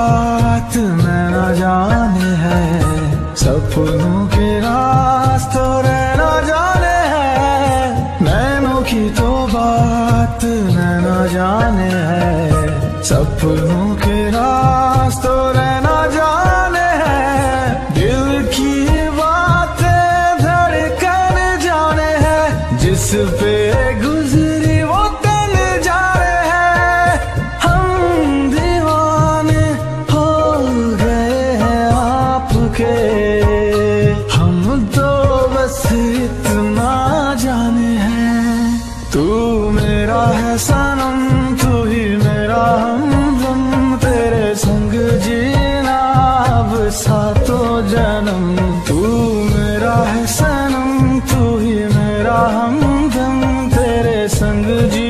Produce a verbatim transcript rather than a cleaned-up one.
बात मैं न जाने है, सपनों के रास्तों रहना जाने है। नैनों की तो बात मैं न जाने है, सपनों के रास्तों रहना जाने है। दिल की बातें धड़कन जाने है, जिस पे गुजरी वो तन जाने है। हम दीवाने हो गए हैं आपके, हम तो बस इतना जाने हैं। तू मेरा है सनम, तू ही मेरा हमदम, तेरे संग जीना अब सातों जन्म। तू मेरा है सनम, तू ही मेरा हमदम, तेरे संग जी